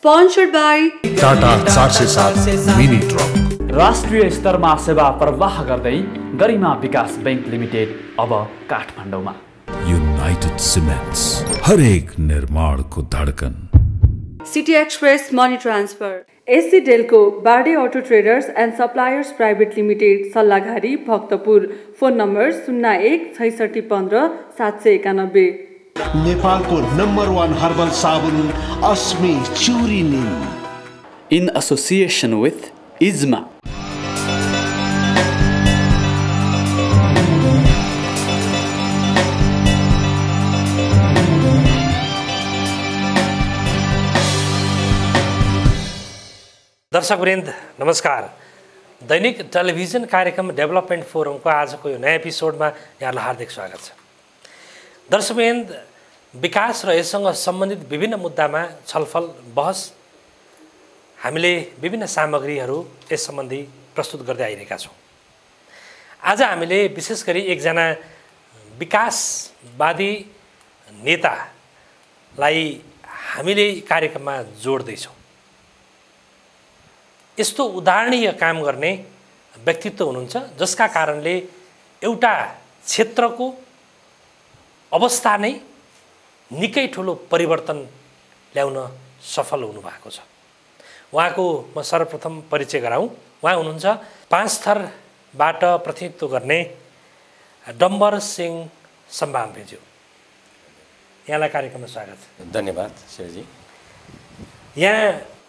Sponsored by Tata 407 mini truck. राष्ट्रिय स्तरमा सेवा प्रवाह गर्दै गरिमा विकास बैंक लिमिटेड अब काठमाडौँमा। यूनाइटेड सीमेंट्स, हरेक निर्माण को धड़कन। City Express Money Transfer, AC Delco, Bade Auto Traders and Suppliers Private Limited, Sallagari, Bhaktapur. Phone number 01 66 15 791. नेपालको नम्बर 1 हर्बल साबुन अस्मी चुरी नीम, In association with ISMA. दर्शकवृन्द नमस्कार। दैनिक टेलिभिजन कार्यक्रम डेभलपमेन्ट फोरमको आजको यो नयाँ एपिसोडमा यहाँलाई हार्दिक स्वागत छ। दर्शकवृन्द, विकास र यससँग सम्बन्धित विभिन्न मुद्दामा छलफल बहस हामीले विभिन्न सामग्रीहरू यस सम्बन्धी प्रस्तुत गर्दै आइरहेका छौँ। आज हामीले विशेष गरी एकजना विकासवादी नेतालाई हामीले कार्यक्रममा जोड्दैछौँ। यस्तो उदाहरणीय काम गर्ने व्यक्तित्व हुनुहुन्छ जसका कारणले एउटा क्षेत्रको अवस्था नै निकै ठुलो परिवर्तन ल्याउन सफल हुनुभएको छ। उहाँको म सर्वप्रथम परिचय गराउँ। उहाँ हुनुहुन्छ पाँचथरबाट प्रतिनिधित्व गर्ने डम्बर सिंह सम्बाहाम्फेज्यू। यहाँलाई कार्यक्रममा स्वागत छ। धन्यवाद शिवजी। यहाँ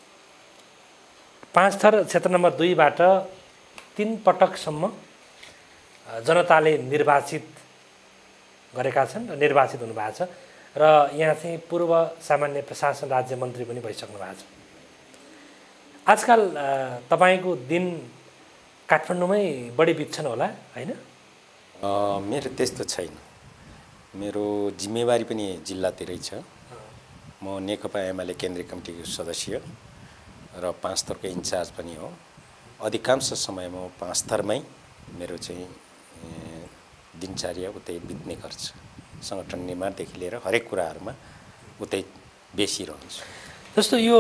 पाँचथर क्षेत्र नम्बर 2बाट 3 पटकसम्म जनताले निर्वाचित गरेका छन् र निर्वाचित हुनुभएको छ र यहाँ चाहिँ पूर्व सामान्य प्रशासन राज्य मन्त्री पनि भइसक्नु भएको छ। आजकल तपाईको दिन काठमाडौँमै बढी बित्छन् होला हैन? मेरो त्यस्तो छैन। मेरो जिम्मेवारी पनि जिल्लातिरै छ। म नेकपा एमाले केन्द्रीय कमिटीको सदस्य र पाँचथरको इन्चार्ज पनि हो। अधिकांश समय म पाँचथरमै मेरो चाहिँ दिनचर्या उतै बित्ने गर्छ। सङ्गठन निर्माणदेखि लिएर हरेक कुराहरूमा उतै बेसी रहन्छ। जस्तो यो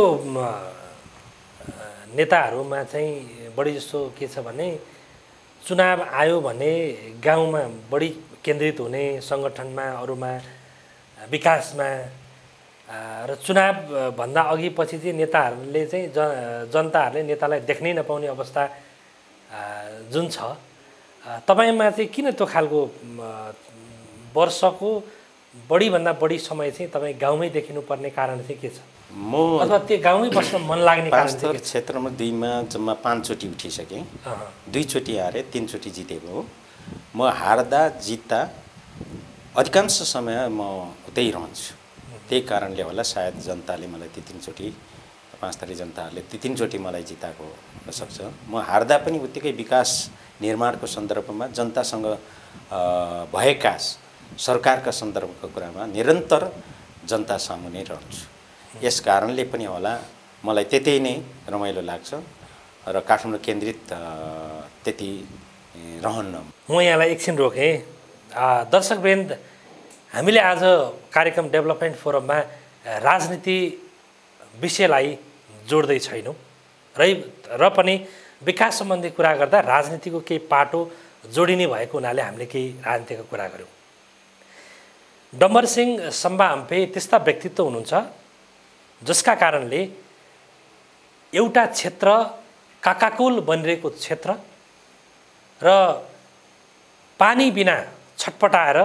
नेताहरूमा चाहिँ बढी जस्तो के छ भने चुनाव आयो भने गाउँमा बढी केन्द्रित हुने, सङ्गठनमा अरूमा विकासमा र चुनाव भन्दा अघि पछि चाहिँ नेताहरूले चाहिँ जनताहरूले नेतालाई देख्नै नपाउने अवस्था जुन छ, तपाईमा चाहिँ किन त्यो खालको वर्षको बढीभन्दा बढी समय चाहिँ तपाईँ गाउँमै देखिनुपर्ने कारण चाहिँ के छ? म अथवा त्यो गाउँमै बस्न मन लाग्ने कारण चाहिँ पाँचथर क्षेत्रमा 2मा जम्मा 5 चोटि उठिसकेँ। 2 चोटि हारे 3 चोटि जितेको हो। म हार्दा जित्दा अधिकांश समय म उतै रहन्छु। त्यही कारणले होला सायद जनताले मलाई ती 3 चोटि, पाँचथरी जनताहरूले ती 3 चोटि मलाई जिताएको हुनसक्छ। म हार्दा पनि उत्तिकै विकास निर्माणको सन्दर्भमा जनतासँग भएका सरकारका सन्दर्भको कुरामा निरन्तर जनता सामु नै रहन्छु। यस कारणले पनि होला मलाई त्यतै नै रमाइलो लाग्छ र काठमाडौँ केन्द्रित त्यति रहन्न। म यहाँलाई एकछिन रोकेँ। दर्शकवृन्द, हामीले आज कार्यक्रम डेभलपमेन्ट फोरममा राजनीति विषयलाई जोड्दै छैनौँ र पनि विकास सम्बन्धी कुरा गर्दा राजनीतिको केही पाटो जोडिने भएको हुनाले हामीले केही राजनीतिको कुरा गऱ्यौँ। डम्बर सिंह सम्बाहाम्फे त्यस्ता व्यक्तित्व हुनुहुन्छ जसका कारणले एउटा क्षेत्र काकाकुल बनिरहेको क्षेत्र र पानी बिना छटपटाएर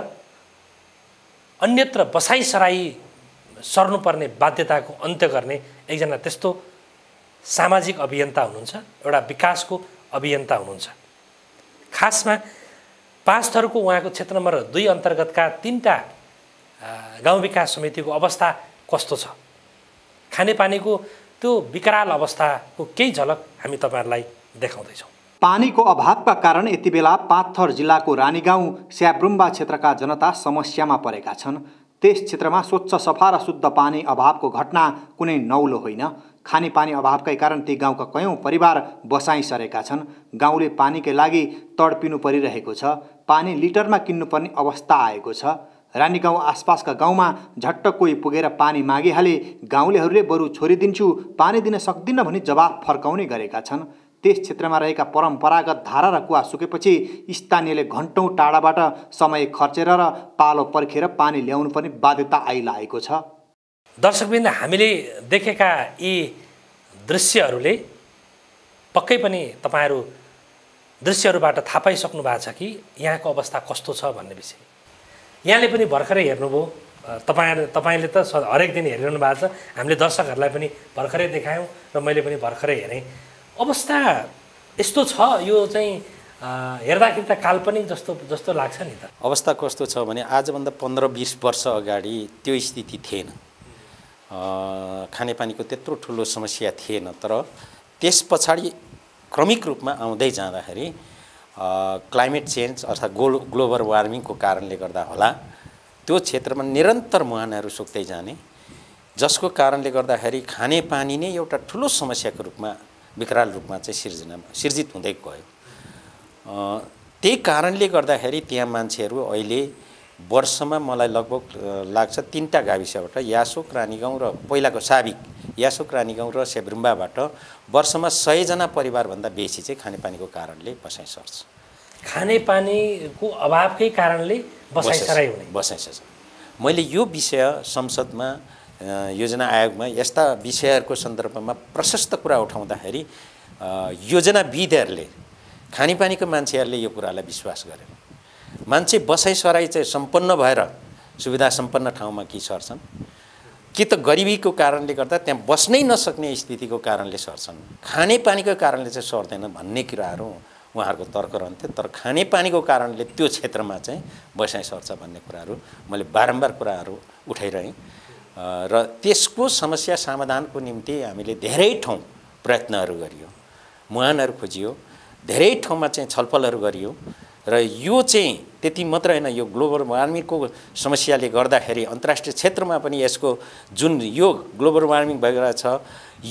अन्यत्र बसाइसराई सर्नुपर्ने बाध्यताको अन्त्य गर्ने एकजना त्यस्तो सामाजिक अभियन्ता हुनुहुन्छ, एउटा विकासको अभियन्ता हुनुहुन्छ। खासमा पाँचथरको उहाँको क्षेत्र नम्बर 2 अन्तर्गतका 3टा गाउँ विकास समितिको अवस्था कस्तो छ, खानेपानीको त्यो विकराल अवस्थाको केही झलक हामी तपाईहरुलाई देखाउँदैछौँ। पानीको अभावका कारण यति बेला पाँचथर जिल्लाको रानीगाउँ स्याब्रुम्बा क्षेत्रका जनता समस्यामा परेका छन्। त्यस क्षेत्रमा स्वच्छ सफा र शुद्ध पानी अभावको घटना कुनै नौलो होइन। खानेपानी अभावकै कारण ती गाउँका कयौं परिवार बसाइसरेका छन्। गाउँले पानीकै लागि तडपिनु परिरहेको छ। पानी लिटरमा किन्नुपर्ने अवस्था आएको छ। रानीगाउँ आसपासका गाउँमा झट्ट कोही पुगेर पानी मागिहाले गाउँलेहरूले बरु छोडिदिन्छु, पानी दिन सक्दिन्न भनी जवाफ फर्काउने गरेका छन्। त्यस क्षेत्रमा रहेका परम्परागत धारा र कुवा सुकेपछि स्थानीयले घन्टौँ टाढाबाट समय खर्चेर र पालो पर्खेर पानी ल्याउनु पर्ने बाध्यता आइलागेको छ। दर्शकवृन्द, हामीले देखेका यी दृश्यहरूले पक्कै पनि तपाईहरू दृश्यहरूबाट थाहा पाइसक्नु भएको छ कि यहाँको अवस्था कस्तो छ भन्ने विषय। यहाँले पनि भर्खरै हेर्नुभयो, तपाईँले त हरेक दिन हेरिरहनु भएको छ, हामीले दर्शकहरूलाई पनि भर्खरै देखायौँ र मैले पनि भर्खरै हेरेँ। अवस्था यस्तो छ, यो चाहिँ हेर्दाखेरि त काल्पनिक जस्तो लाग्छ नि त। अवस्था कस्तो छ भने आजभन्दा 15-20 वर्ष अगाडि त्यो स्थिति थिएन, खानेपानीको त्यत्रो ठुलो समस्या थिएन। तर त्यस पछाडि क्रमिक रूपमा आउँदै जाँदाखेरि क्लाइमेट चेन्ज अर्थात् ग्लोबल वार्मिङको कारणले गर्दा होला त्यो क्षेत्रमा निरन्तर मुहानहरू सुक्दै जाने, जसको कारणले गर्दाखेरि खानेपानी नै एउटा ठुलो समस्याको रूपमा विकराल रूपमा चाहिँ सिर्जित हुँदै गयो। त्यही कारणले गर्दाखेरि त्यहाँ मान्छेहरू अहिले वर्षमा मलाई लगभग लाग्छ 3टा गाविसबाट यासोक, रानीगाउँ र पहिलाको साबिक यासोक, रानीगाउँ र सेब्रुम्बाबाट वर्षमा 100 जना परिवारभन्दा बेसी चाहिँ खानेपानीको कारणले बसाइ सर्छ। खानेपानीको अभावकै कारणले बसाइसराई हुने। मैले यो विषय संसदमा योजना आयोगमा यस्ता विषयहरूको सन्दर्भमा प्रशस्त कुरा उठाउँदाखेरि योजनाविदहरूले, खानेपानीको मान्छेहरूले यो कुरालाई विश्वास गरेन। मान्छे बसाइसराई चाहिँ सम्पन्न भएर सुविधा सम्पन्न ठाउँमा कि सर्छन्, कि त गरिबीको कारणले गर्दा त्यहाँ बस्नै नसक्ने स्थितिको कारणले सर्छन्, खानेपानीको कारणले चाहिँ सर्दैन भन्ने कुराहरू उहाँहरूको तर्क रहन्थ्यो। तर खानेपानीको कारणले त्यो क्षेत्रमा चाहिँ बसाइ सर्छ भन्ने कुराहरू मैले बारम्बार कुराहरू उठाइरहेँ र त्यसको समस्या समाधानको निम्ति हामीले धेरै ठाउँ प्रयत्नहरू गरियो, मुहानहरू खोजियो, धेरै ठाउँमा चाहिँ छलफलहरू गरियो र यो चाहिँ त्यति मात्र होइन, यो ग्लोबल वार्मिङको समस्याले गर्दाखेरि अन्तर्राष्ट्रिय क्षेत्रमा पनि यसको जुन यो ग्लोबल वार्मिङ भइरहेको छ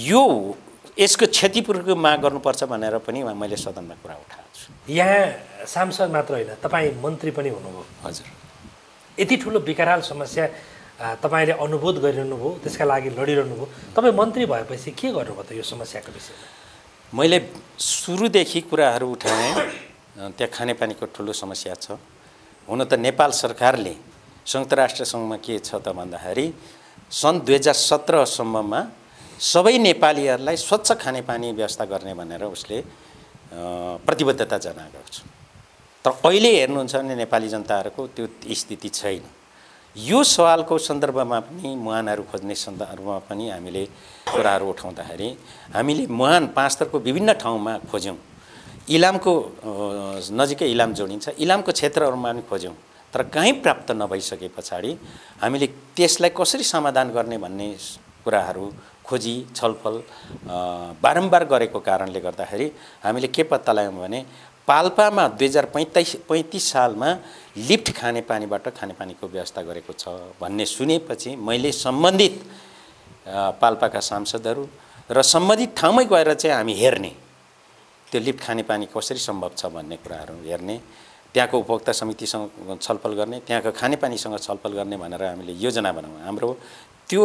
यसको क्षतिपूर्तिको माग गर्नुपर्छ भनेर पनि मैले सदनमा कुरा उठाएको छु। यहाँ सांसद मात्र होइन, तपाईँ मन्त्री पनि हुनुभयो। हजुर, यति ठुलो विकराल समस्या तपाईँले अनुभूत गरिरहनुभयो, त्यसका लागि लडिरहनुभयो। तपाईँ मन्त्री भएपछि के गर्नुभयो त यो समस्याको विषयमा? मैले सुरुदेखि कुराहरू उठाएँ। त्यहाँ खानेपानीको ठुलो समस्या छ। हुन त नेपाल सरकारले संयुक्त राष्ट्र सङ्घमा के छ त भन्दाखेरि सन् 2017 सम्ममा सबै नेपालीहरूलाई स्वच्छ खानेपानी व्यवस्था गर्ने भनेर उसले प्रतिबद्धता जनाएको छ। तर अहिले हेर्नुहुन्छ भने नेपाली जनताहरूको त्यो स्थिति छैन। यो सवालको सन्दर्भमा पनि मुहानहरू खोज्ने सन्दर्भमा पनि हामीले कुराहरू उठाउँदाखेरि हामीले मुहान 5 थरको विभिन्न ठाउँमा खोज्यौँ। इलामको नजिकै इलाम जोडिन्छ, इलामको क्षेत्रहरूमा पनि खोज्यौँ। तर कहीँ प्राप्त नभइसके पछाडि हामीले त्यसलाई कसरी समाधान गर्ने भन्ने कुराहरू खोजी छलफल बारम्बार गरेको कारणले गर्दाखेरि हामीले के पत्ता लगायौँ भने पाल्पामा 2035 सालमा लिफ्ट खानेपानीबाट खानेपानीको व्यवस्था गरेको छ भन्ने सुनेपछि मैले सम्बन्धित पाल्पाका सांसदहरू र सम्बन्धित ठाउँमै गएर चाहिँ हामी हेर्ने, त्यो लिफ्ट खानेपानी कसरी सम्भव छ भन्ने कुराहरू हेर्ने, त्यहाँको उपभोक्ता समितिसँग छलफल गर्ने, त्यहाँको खानेपानीसँग छलफल गर्ने भनेर हामीले योजना बनायौँ। हाम्रो त्यो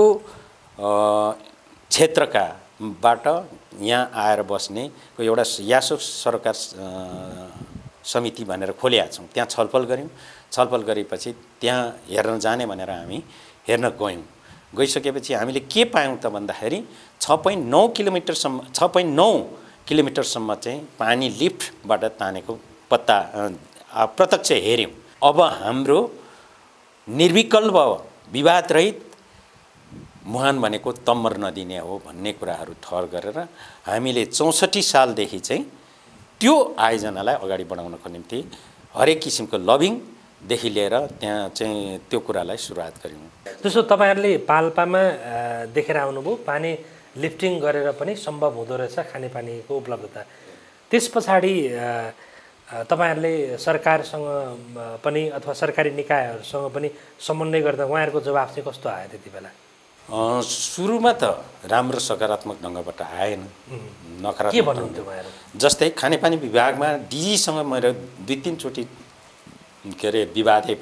क्षेत्रकाबाट यहाँ आएर बस्ने एउटा यासो सरकार समिति भनेर खोलेका छौँ। त्यहाँ छलफल गऱ्यौँ। छलफल गरेपछि त्यहाँ हेर्न जाने भनेर हामी हेर्न गयौँ। गइसकेपछि हामीले के पायौँ त भन्दाखेरि 6.9 किलोमिटरसम्म चाहिँ पानी लिफ्टबाट तानेको प्रत्यक्ष हेऱ्यौँ। अब हाम्रो निर्विकल्प विवादरहित मुहान भनेको तम्बर नदी नै हो भन्ने कुराहरू ठहर गरेर हामीले 64 सालदेखि चाहिँ त्यो आयोजनालाई अगाडि बढाउनको निम्ति हरेक किसिमको लबिङदेखि लिएर त्यहाँ चाहिँ त्यो कुरालाई सुरुवात गऱ्यौँ। त्यसो तपाईँहरूले पाल्पामा देखेर आउनुभयो पानी लिफ्टिङ गरेर पनि सम्भव हुँदो रहेछ खानेपानीको उपलब्धता। त्यस पछाडि तपाईँहरूले सरकारसँग पनि अथवा सरकारी निकायहरूसँग पनि समन्वय गर्दा उहाँहरूको जवाफ चाहिँ कस्तो आयो त्यति बेला? सुरुमा त राम्रो सकारात्मक ढङ्गबाट आएन, नकारात्मक। के भन्नुहुन्थ्यो उहाँहरू? जस्तै खानेपानी विभागमा डिजीसँग मेरो 2-3 चोटि के अरे विवादै भयो।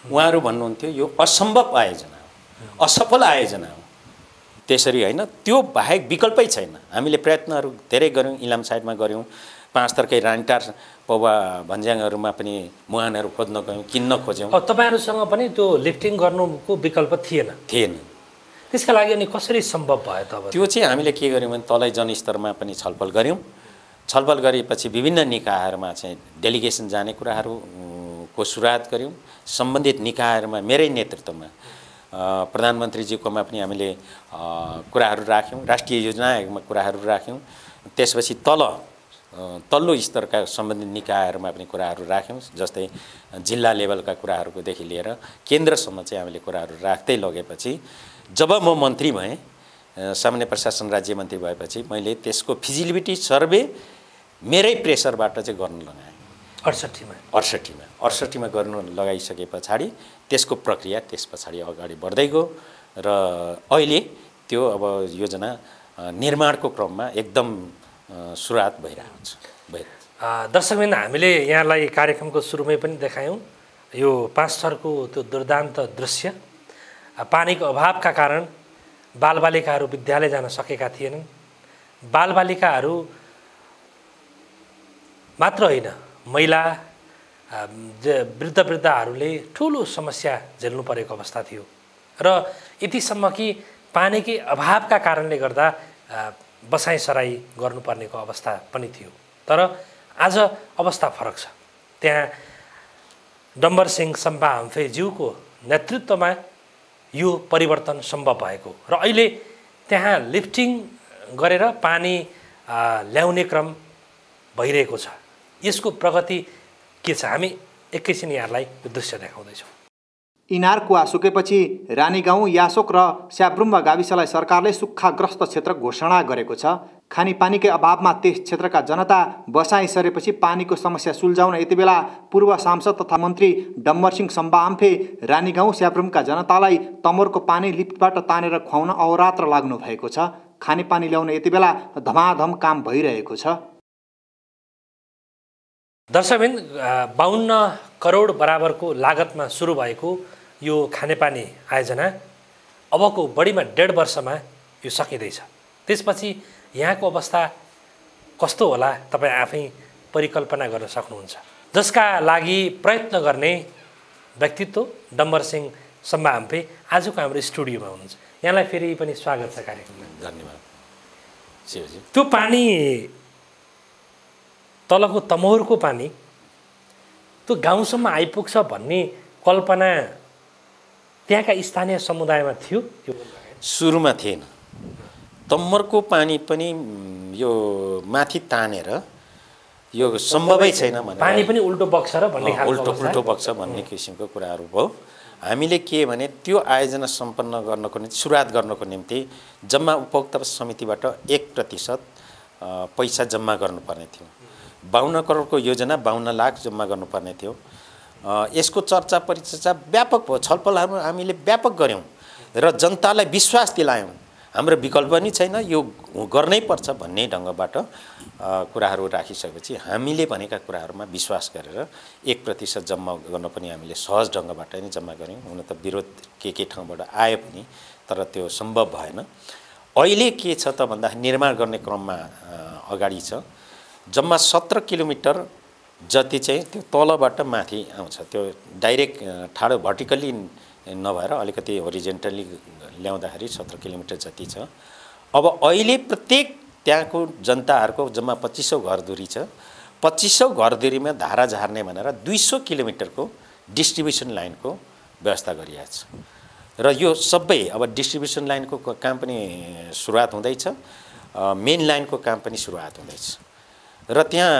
उहाँहरू भन्नुहुन्थ्यो यो असम्भव आयोजना हो, असफल आयोजना हो। त्यसरी होइन, त्यो बाहेक विकल्पै छैन। हामीले प्रयत्नहरू धेरै गऱ्यौँ, इलाम साइडमा गऱ्यौँ, 5 थरकै रानीटार पौवा भन्ज्याङहरूमा पनि मुहानहरू खोज्न गयौँ, किन्न खोज्यौँ। तपाईँहरूसँग पनि त्यो लिफ्टिङ गर्नुको विकल्प थिएन। त्यसका लागि अनि कसरी सम्भव भयो त? त्यो चाहिँ हामीले के गर्यौँ भने तलै जनस्तरमा पनि छलफल गऱ्यौँ। छलफल गरेपछि विभिन्न निकायहरूमा चाहिँ डेलिगेसन जाने कुराहरूको सुरुवात गऱ्यौँ। सम्बन्धित निकायहरूमा मेरै नेतृत्वमा प्रधानमन्त्रीजीकोमा पनि हामीले कुराहरू राख्यौँ, राष्ट्रिय योजना आयोगमा कुराहरू राख्यौँ। त्यसपछि तल्लो स्तरका सम्बन्धित निकायहरूमा पनि कुराहरू राख्यौँ, जस्तै जिल्ला लेभलका कुराहरूकोदेखि लिएर केन्द्रसम्म चाहिँ हामीले कुराहरू राख्दै लगेपछि जब म मन्त्री भएँ, सामान्य प्रशासन राज्य मन्त्री भएपछि मैले त्यसको फिजिबिलिटी सर्वे मेरै प्रेसरबाट चाहिँ गर्न लगाएँ। 68मा गर्नु लगाइसके पछाडि त्यसको प्रक्रिया त्यस पछाडि अगाडि बढ्दै गयो र अहिले त्यो अब योजना निर्माणको क्रममा एकदम सुरुवात भइरहेको छ। दर्शकवृन्द, हामीले यहाँलाई कार्यक्रमको सुरुमै पनि देखायौँ यो 5 थरको त्यो दुर्दान्त दृश्य। पानीको अभावका कारण बालबालिकाहरू विद्यालय जान सकेका थिएनन्। बालबालिकाहरू मात्र होइन, महिला वृद्धहरूले ठुलो समस्या झेल्नु परेको अवस्था थियो र यतिसम्म कि पानीकै अभावका कारणले गर्दा बसाइसराई गर्नुपर्नेको अवस्था पनि थियो। तर आज अवस्था फरक छ। त्यहाँ डम्बर सिंह सम्बाहाम्फेज्यूको नेतृत्वमा यो परिवर्तन सम्भव भएको र अहिले त्यहाँ लिफ्टिङ गरेर पानी ल्याउने क्रम भइरहेको छ। यसको प्रगति के छ? हामी एकैछिन यहाँलाई यो दृश्य देखाउँदैछौँ। इनार कुवा सुकेपछि रानीगाउँ, यासोक र स्याब्रुम्बा गाविसलाई सरकारले सुक्खाग्रस्त क्षेत्र घोषणा गरेको छ। खानेपानीकै अभावमा त्यस क्षेत्रका जनता बसाइसरेपछि पानीको समस्या सुल्झाउन यति बेला पूर्व सांसद तथा मन्त्री डम्बर सिंह सम्बाहाम्फे रानीगाउँ स्याब्रुमका जनतालाई तमोरको पानी लिफ्टबाट तानेर खुवाउन अहोरात्र लाग्नु भएको छ। खानेपानी ल्याउन यति बेला धमाधम काम भइरहेको छ। दर्शकबिन, 52 करोड बराबरको लागतमा सुरु भएको यो खानेपानी आयोजना अबको बढीमा 1.5 वर्षमा यो सकिँदैछ। त्यसपछि यहाँको अवस्था कस्तो होला तपाईँ आफै परिकल्पना गर्न सक्नुहुन्छ। जसका लागि प्रयत्न गर्ने व्यक्तित्व डम्बर सिंह सम्बाहाम्फे आजको हाम्रो स्टुडियोमा हुनुहुन्छ। यहाँलाई फेरि पनि स्वागत छ कार्यक्रममा। धन्यवाद शिवजी। त्यो पानी तलको तमोरको पानी त्यो गाउँसम्म आइपुग्छ भन्ने कल्पना त्यहाँका स्थानीय समुदायमा थियो? सुरुमा थिएन। तमोरको पानी पनि यो माथि तानेर यो सम्भवै छैन भने पानी पनि उल्टो बग्छ र भन्ने खालको उल्टो बग्छ भन्ने किसिमको कुराहरू भयो। हामीले के भने त्यो आयोजना सम्पन्न गर्नको निम्ति सुरुवात गर्नको निम्ति जम्मा उपभोक्ता समितिबाट 1% पैसा जम्मा गर्नुपर्ने थियो। 52 करोडको योजना 52 लाख जम्मा गर्नुपर्ने थियो। यसको चर्चा परिचर्चा व्यापक भयो, छलफलहरू हामीले व्यापक गऱ्यौँ र जनतालाई विश्वास दिलायौँ। हाम्रो विकल्प पनि छैन, यो गर्नै पर्छ भन्ने ढङ्गबाट कुराहरू राखिसकेपछि हामीले भनेका कुराहरूमा विश्वास गरेर 1% जम्मा गर्न पनि हामीले सहज ढङ्गबाट नै जम्मा गऱ्यौँ। हुन त विरोध के ठाउँबाट आयो पनि, तर त्यो सम्भव भएन। अहिले के छ त भन्दा निर्माण गर्ने क्रममा अगाडि छ। जम्मा 17 किलोमिटर जति चाहिँ त्यो तलबाट माथि आउँछ। त्यो डाइरेक्ट ठाडो भर्टिकल्ली नभएर अलिकति होरिजेन्टली ल्याउँदाखेरि 17 किलोमिटर जति छ। अब अहिले प्रत्येक त्यहाँको जनताहरूको जम्मा 2500 घरधुरी छ। 2500 घरधुरीमा धारा झार्ने भनेर 200 किलोमिटरको डिस्ट्रिब्युसन लाइनको व्यवस्था गरिएको छ र यो सबै अब डिस्ट्रिब्युसन लाइनको काम पनि सुरुवात हुँदैछ, मेन लाइनको काम पनि सुरुवात हुँदैछ र त्यहाँ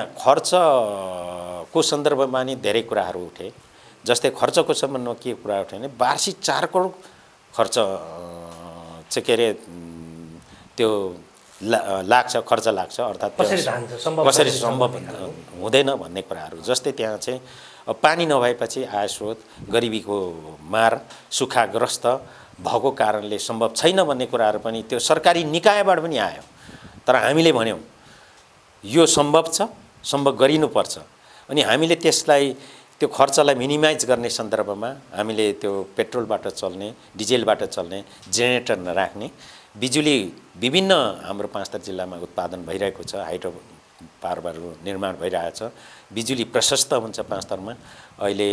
खर्चको सन्दर्भमा नि धेरै कुराहरू उठे। जस्तै खर्चको सम्बन्धमा के कुरा उठ्यो भने वार्षिक 4 करोड खर्च चाहिँ के अरे त्यो लाग्छ, खर्च लाग्छ। अर्थात् कसरी सम्भव हुँदैन भन्ने कुराहरू। जस्तै त्यहाँ चाहिँ पानी नभएपछि आय स्रोत, गरिबीको मार, सुखाग्रस्त भएको कारणले सम्भव छैन भन्ने कुराहरू पनि त्यो सरकारी निकायबाट पनि आयो। तर हामीले भन्यौँ यो सम्भव छ, सम्भव गरिनुपर्छ। अनि हामीले त्यसलाई त्यो खर्चलाई मिनिमाइज गर्ने सन्दर्भमा हामीले त्यो पेट्रोलबाट चल्ने डिजेलबाट चल्ने जेनेरेटर नराख्ने बिजुली विभिन्न हाम्रो 5 जिल्लामा उत्पादन भइरहेको छ हाइड्रो पावरहरू निर्माण भइरहेको छ बिजुली प्रशस्त हुन्छ 5 मा अहिले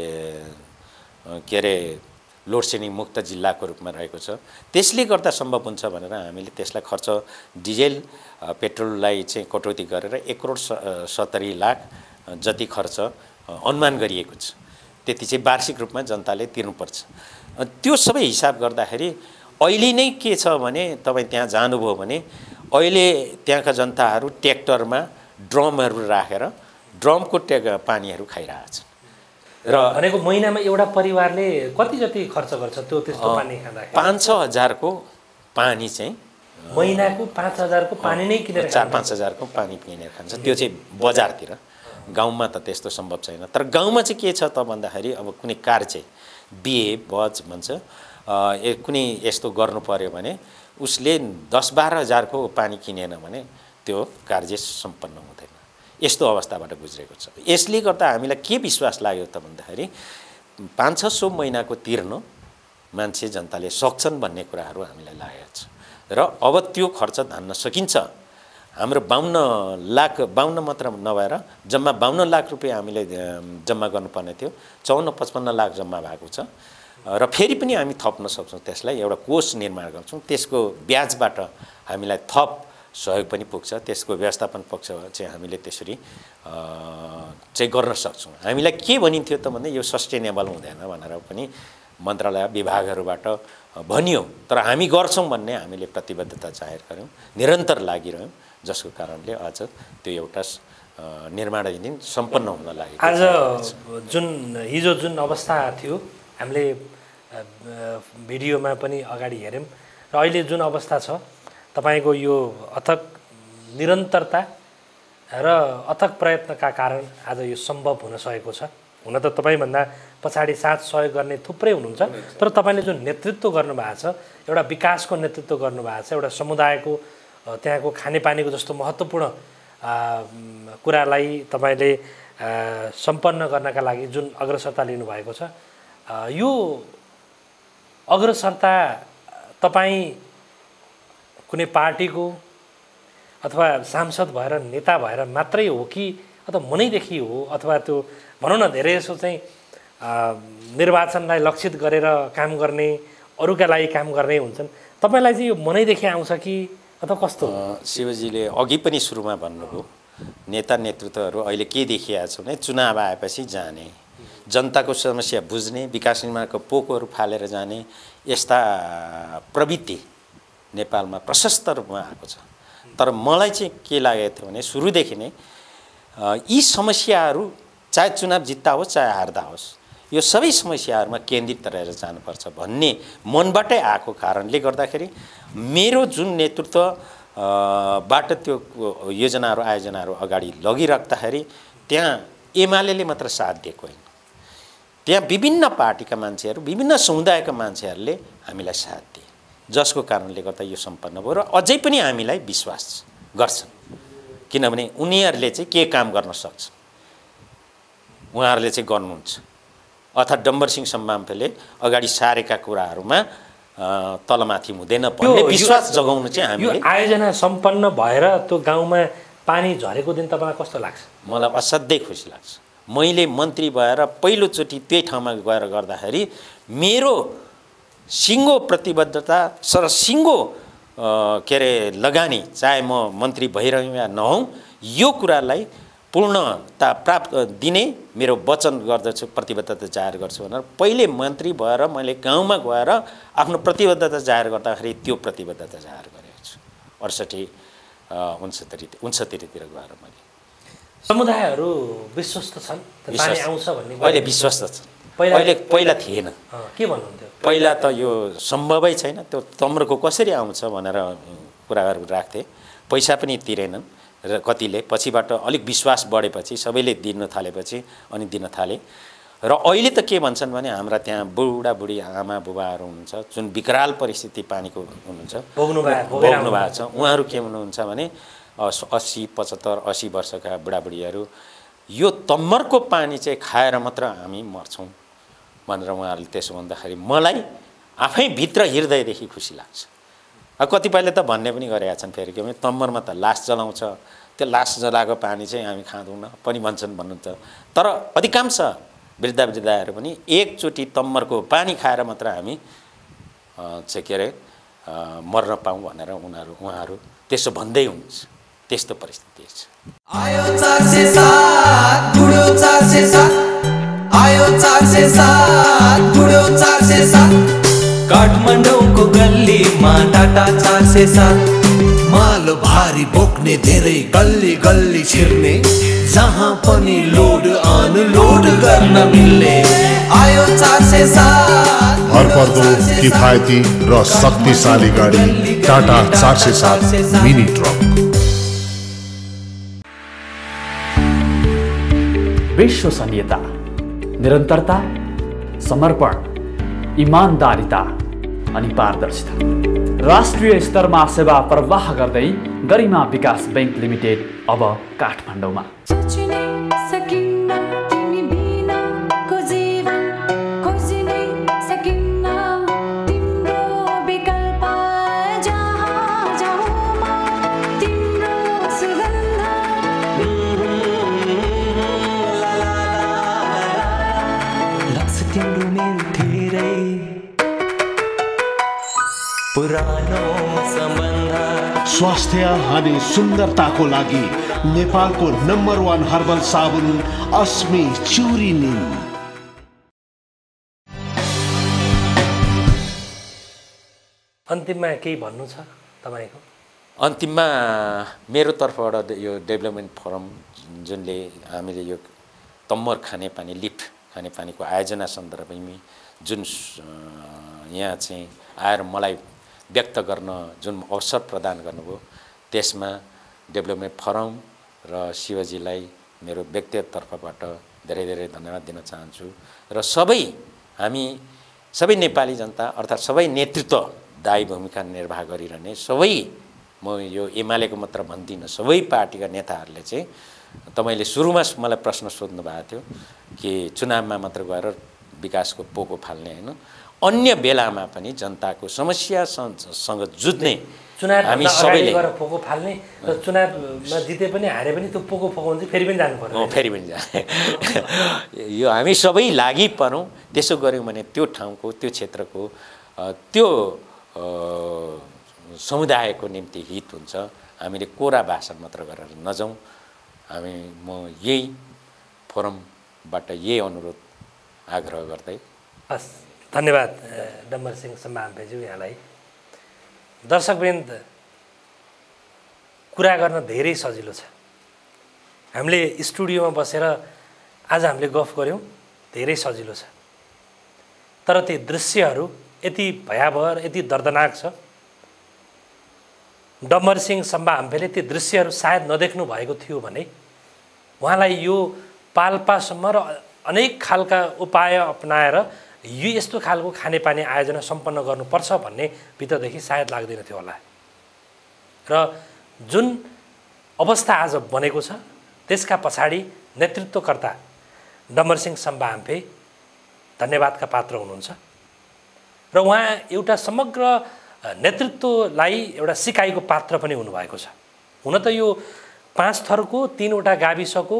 के अरे लोड सेडिङ मुक्त जिल्लाको रूपमा रहेको छ त्यसले गर्दा सम्भव हुन्छ भनेर हामीले त्यसलाई खर्च डिजेल पेट्रोललाई चाहिँ कटौती गरेर 1,70,00,000 जति खर्च अनुमान गरिएको छ त्यति चाहिँ वार्षिक रूपमा जनताले तिर्नुपर्छ त्यो सबै हिसाब गर्दाखेरि अहिले नै के छ भने तपाईँ त्यहाँ जानुभयो भने अहिले त्यहाँका जनताहरू ट्र्याक्टरमा ड्रमहरू राखेर ड्रमको पानीहरू खाइरहेछन् र भनेको महिनामा एउटा परिवारले कति जति खर्च गर्छ त्यो त्यस्तो पानी खाँदा 5-6 हजारको पानी चाहिँ महिनाको 5,000 को पानी नै किनेर 4-5 हजारको पानी किनेर खान्छ त्यो चाहिँ बजारतिर गाउँमा त त्यस्तो सम्भव छैन तर गाउँमा चाहिँ के छ त भन्दाखेरि अब कुनै कार्य चाहिँ बिहे बज भन्छ कुनै यस्तो गर्नु पर्यो भने उसले 10-12 हजारको पानी किनेन भने त्यो कार्य सम्पन्न हुँदैन यस्तो अवस्थाबाट गुज्रेको छ यसले गर्दा हामीलाई के विश्वास लाग्यो त भन्दाखेरि 500-600 महिनाको तिर्न मान्छे जनताले सक्छन् भन्ने कुराहरू हामीलाई लागेको छ र अब त्यो खर्च धान्न सकिन्छ हाम्रो 52 मात्र नभएर जम्मा 52 लाख रुपैयाँ हामीले जम्मा गर्नुपर्ने थियो 54-55 लाख जम्मा भएको छ र फेरि पनि हामी थप्न सक्छौँ त्यसलाई एउटा कोष निर्माण गर्छौँ त्यसको ब्याजबाट हामीलाई थप सहयोग पनि पुग्छ त्यसको व्यवस्थापन पक्ष चाहिँ हामीले त्यसरी चाहिँ गर्न सक्छौँ हामीलाई के भनिन्थ्यो त भन्दा यो सस्टेनेबल हुँदैन भनेर पनि मन्त्रालय विभागहरूबाट भनियो तर हामी गर्छौँ भन्ने हामीले प्रतिबद्धता जाहेर गर्यौँ निरन्तर लागिरह्यौँ जसको कारणले आज त्यो एउटा निर्माणाधीन सम्पन्न हुन लाग्यो आज हिजो जुन अवस्था थियो हामीले भिडियोमा पनि अगाडि हेर्यौँ र अहिले जुन अवस्था छ तपाईको यो अथक निरन्तरता र अथक प्रयत्नका कारण आज यो सम्भव हुन सकेको छ हुन त तपाईभन्दा पछाडि साथ सहयोग गर्ने थुप्रै हुनुहुन्छ तर तपाईले जुन नेतृत्व गर्नुभएको छ एउटा विकासको नेतृत्व गर्नुभएको छ एउटा समुदायको त्यहाँको खानेपानीको जस्तो महत्त्वपूर्ण कुरालाई तपाईले सम्पन्न गर्नका लागि जुन अग्रसरता लिनुभएको छ यो अग्रसरता तपाईँ कुनै पार्टीको अथवा सांसद भएर नेता भएर मात्रै हो कि अथवा मनैदेखि हो अथवा त्यो भनौँ न धेरै जसो चाहिँ निर्वाचनलाई लक्षित गरेर काम गर्ने अरूका लागि काम गर्ने हुन्छन् तपाईलाई चाहिँ यो मनैदेखि आउँछ कि अथवा कस्तो शिवजीले अघि पनि सुरुमा भन्नुभयो नेता नेतृत्वहरू अहिले के देखिएको छ भने चुनाव आएपछि जाने जनताको समस्या बुझ्ने विकास निर्माणको पोकहरू फालेर जाने यस्ता प्रवृत्ति नेपालमा प्रशस्त रूपमा आएको छ तर मलाई चाहिँ के लागेको थियो भने सुरुदेखि नै यी समस्याहरू चाहे चुनाव जित्दा होस् चाहे हार्दा होस् यो सबै समस्याहरूमा केन्द्रित रहेर जानुपर्छ भन्ने मनबाटै आएको कारणले गर्दाखेरि मेरो जुन नेतृत्व बाट त्यो योजनाहरू आयोजनाहरू अगाडि लगिराख्दाखेरि त्यहाँ एमाले मात्र साथ दिएको होइन त्यहाँ विभिन्न पार्टीका मान्छेहरू विभिन्न समुदायका मान्छेहरूले हामीलाई साथ दिए जसको कारणले गर्दा यो सम्पन्न भयो र अझै पनि हामीलाई विश्वास गर्छन् किनभने उनीहरूले चाहिँ के काम गर्न सक्छन् उहाँहरूले चाहिँ गर्नुहुन्छ अर्थात् डम्बर सिंह सम्बाम्फेले अगाडि सारेका कुराहरूमा तलमाथि हुँदैन भन्ने विश्वास जगाउनु चाहिँ हामीले यो आयोजना सम्पन्न भएर त्यो गाउँमा पानी झरेको दिन तपाईँलाई कस्तो लाग्छ मलाई असाध्यै खुसी लाग्छ मैले मन्त्री भएर पहिलोचोटि त्यही ठाउँमा गएर गर्दाखेरि मेरो सिङ्गो प्रतिबद्धता सर सिङ्गो के अरे लगानी चाहे म मन्त्री भइरहँ या नहौँ यो कुरालाई पूर्णता प्राप्त दिने मेरो वचन गर्दछु प्रतिबद्धता जाहेर गर्छु भनेर पहिले मन्त्री भएर मैले गाउँमा गएर आफ्नो प्रतिबद्धता जाहेर गर्दाखेरि त्यो प्रतिबद्धता जाहेर गरेको छु 68-69-तिर गएर मैले समुदायहरू विश्वस्त छन् पानी आउँछ भन्ने अहिले विश्वस्त छन् पहिला थिएन के भन्नुहुन्थ्यो पहिला त यो सम्भवै छैन त्यो तम्रको कसरी आउँछ भनेर कुराहरू राख्थे पैसा पनि तिरेनन् र कतिले पछिबाट अलिक विश्वास बढेपछि सबैले दिन थालेपछि अनि दिन थाले र अहिले त के भन्छन् भने हाम्रा त्यहाँ बुढाबुढी आमा बुबाहरू हुनुहुन्छ जुन विकराल परिस्थिति पानीको हुनुहुन्छ भोग्नु भएको छ उहाँहरू के भन्नुहुन्छ भने 80, 75, 80 वर्षका बुढाबुढीहरू यो तम्मरको पानी चाहिँ खाएर मात्र हामी मर्छौँ भनेर उहाँहरूले त्यसो भन्दाखेरि मलाई आफै भित्र हृदयदेखि खुसी लाग्छ। कतिपयले त भन्ने पनि गरेका छन् फेरि के भने तम्मरमा त लास जलाउँछ, त्यो लास जलाएको पानी चाहिँ हामी खाँदैनौँ पनि भन्छन् भन्नुहुन्छ। तर अधिकांश वृद्धाहरू पनि एकचोटि तम्मरको पानी खाएर मात्र हामी चाहिँ के अरे मर्न पाऊँ भनेर उहाँहरू त्यसो भन्दै हुनुहुन्छ। त्यस्तो परिस्थिति छ। आयो 407 बुढो 407 आयो 407 बुढो 407 काठमाडौँको गल्लीमा टाटा 407 माल भारी बोक्ने धेरै गल्ली गल्ली छिर्ने जहाँ पनि लोड अनलोड गर्न मिल्ने आयो 407 भरपर्दो किफायती र शक्तिशाली गाडी टाटा 407 मिनी ट्रक। विश्वसनीयता, निरन्तरता, समर्पण, इमानदारिता अनि पारदर्शिता। राष्ट्रिय स्तरमा सेवा प्रवाह गर्दै गरिमा विकास बैंक लिमिटेड अब काठमाडौँमा। स्वास्थ्य अनि सुन्दरताको लागि नेपालको नम्बर 1 हर्बल साबुन अस्मी चुरी निम। अन्तिममा केही भन्नु छ तपाईको? अन्तिममा मेरो तर्फबाट यो डेभलपमेन्ट फोरम जुनले हामीले यो तम्मर खानेपानी लिफ्ट खानेपानीको आयोजना सन्दर्भमा जुन यहाँ चाहिँ आएर मलाई व्यक्त गर्न जुन अवसर प्रदान गर्नुभयो त्यसमा डेभलपमेन्ट फोरम र शिवजीलाई मेरो व्यक्तिगत तर्फबाट धेरै धेरै धन्यवाद दिन चाहन्छु। र हामी सबै नेपाली जनता अर्थात् सबै नेतृत्व दायी भूमिका निर्वाह गरिरहने सबै, म यो एमालेको मात्र भन्दिनँ, सबै पार्टीका नेताहरूले चाहिँ तपाईँले सुरुमा मलाई प्रश्न सोध्नु भएको थियो कि चुनावमा मात्र गएर विकासको पोको फाल्ने होइन, अन्य बेलामा पनि जनताको समस्यासँग जुझ्ने हामी सबैले पोको फाल्ने र चुनावमा जिते पनि हारे पनि त्यो पोको फोकाउँछ फेरि पनि जानु पर्यो। फेरि पनि जाने यो हामी सबै लागि परौँ। त्यसो गऱ्यौँ भने त्यो ठाउँको त्यो क्षेत्रको त्यो समुदायको निम्ति हित हुन्छ। हामीले कोरा भाषण मात्र गरेर नजाउँ। म यही फोरमबाट यही अनुरोध आग्रह गर्दै हस्। धन्यवाद डम्बर सिंह सम्बाहाम्फेज्यू यहाँलाई। दर्शकवृन्द, कुरा गर्न धेरै सजिलो छ। हामीले स्टुडियोमा बसेर आज हामीले गफ गऱ्यौँ, धेरै सजिलो छ। तर ती दृश्यहरू यति भयावह, यति दर्दनाक छ। डम्बर सिंह सम्बाहाम्फेले ती दृश्यहरू सायद नदेख्नु भएको थियो भने उहाँलाई यो पाल्पासम्म र अनेक खालका उपाय अपनाएर यो यस्तो खालको खानेपानी आयोजना सम्पन्न गर्नुपर्छ भन्ने भित्रदेखि सायद लाग्दैन थियो होला। र जुन अवस्था आज बनेको छ त्यसका पछाडि नेतृत्वकर्ता डम्बर सिंह सम्बाहाम्फे धन्यवादका पात्र हुनुहुन्छ। र उहाँ एउटा समग्र नेतृत्वलाई एउटा सिकाइको पात्र पनि हुनुभएको छ। हुन त यो 5 थरको 3वटा गाविसको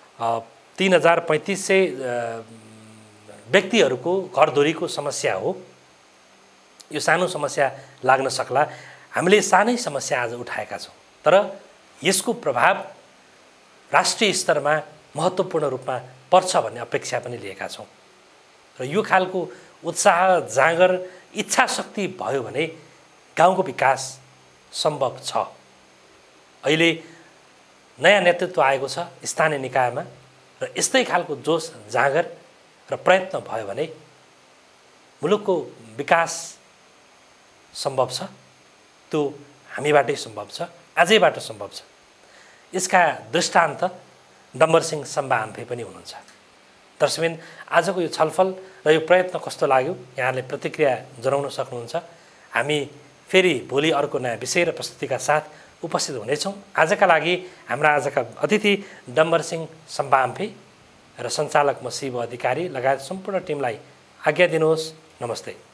3500 व्यक्तिहरूको घरधुरीको समस्या हो। यो सानो समस्या लाग्न सक्ला, हामीले सानै समस्या आज उठाएका छौँ, तर यसको प्रभाव राष्ट्रिय स्तरमा महत्त्वपूर्ण रूपमा पर्छ भन्ने अपेक्षा पनि लिएका छौँ। र यो खालको उत्साह, जाँगर, इच्छा शक्ति भयो भने गाउँको विकास सम्भव छ। अहिले नयाँ नेतृत्व आएको छ स्थानीय निकायमा र यस्तै खालको जोस, जाँगर र प्रयत्न भयो भने मुलुकको विकास सम्भव छ। त्यो हामीबाटै सम्भव छ, आजैबाट सम्भव छ। यसका दृष्टान्त डम्बर सिंह सम्बाहाम्फे पनि हुनुहुन्छ। दर्शकवृन्द, आजको यो छलफल र यो प्रयत्न कस्तो लाग्यो यहाँले प्रतिक्रिया जनाउन सक्नुहुन्छ। हामी फेरि भोलि अर्को नयाँ विषय र प्रस्तुतिका साथ उपस्थित हुनेछौँ। आजका लागि हाम्रा आजका अतिथि डम्बर सिंह सम्बाहाम्फे र सञ्चालक म शिव अधिकारी लगायत सम्पूर्ण टिमलाई आज्ञा दिनुहोस्। नमस्ते।